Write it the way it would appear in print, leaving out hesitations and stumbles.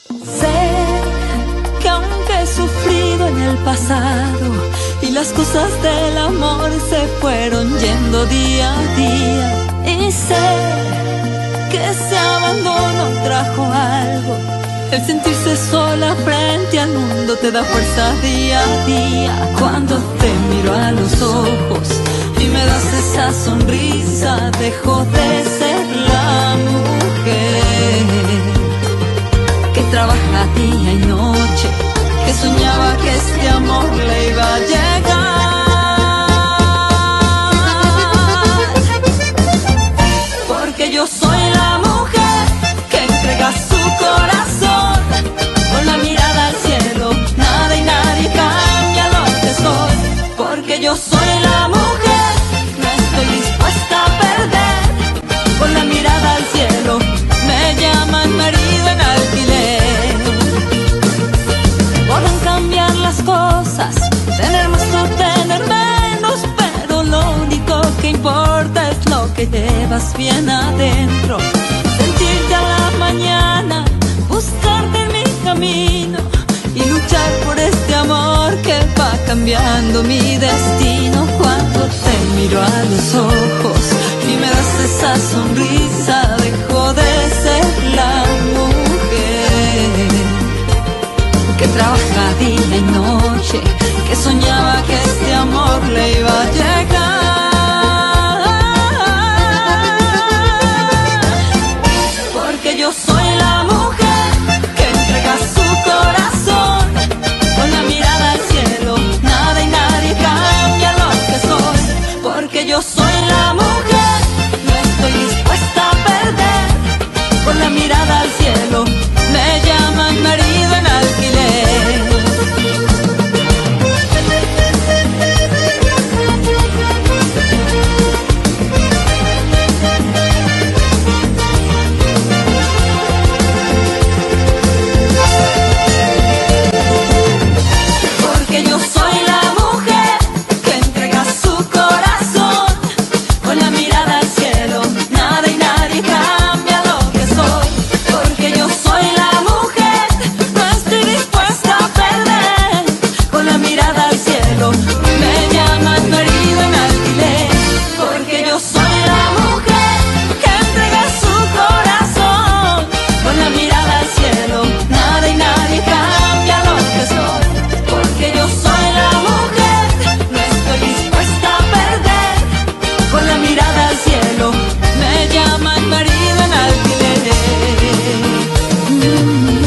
Sé que aunque he sufrido en el pasado y las cosas del amor se fueron yendo día a día, y sé que ese abandono trajo algo. El sentirse sola frente al mundo te da fuerza día a día. Cuando te miro a los ojos y me das esa sonrisa, dejo de ser la mujer que trabaja día y noche, que soñaba que este amor le iba a llegar. Porque yo soy la mujer que entrega su corazón con la mirada al cielo. Nada y nadie cambia lo que soy. Porque yo soy la mujer, no estoy dispuesta a perder. Con la mirada al cielo me llaman marido en alquiler. Pueden cambiar las cosas, tener más o tener menos, pero lo único que importa es lo que llevas bien adentro. Sentirte a la mañana, buscarte en mi camino y luchar por este amor que va cambiando mi destino. Cuando te miro a los ojos y me das esa sonrisa, dejo de ser la mujer que trabaja día y noche, que soñaba que este amor le iba a llegar. Porque yo soy la mujer que entrega su corazón con la mirada al cielo. Nada y nadie cambia lo que soy. Porque yo soy la mujer, no estoy dispuesta a perder. Con la mirada al cielo me llaman marido en alquiler. Porque yo soy la mujer que entrega su corazón con la mirada al cielo. Nada y nadie cambia lo que soy. Porque yo soy la mujer, no estoy dispuesta a perder. Con la mirada al cielo me llaman marido en alquiler. Porque yo soy la mujer que entrega su corazón con la mirada al cielo. Nada y nadie cambia lo que soy. Porque yo soy la mujer, no estoy dispuesta a perder. Con la mirada al cielo me llaman marido en alquiler.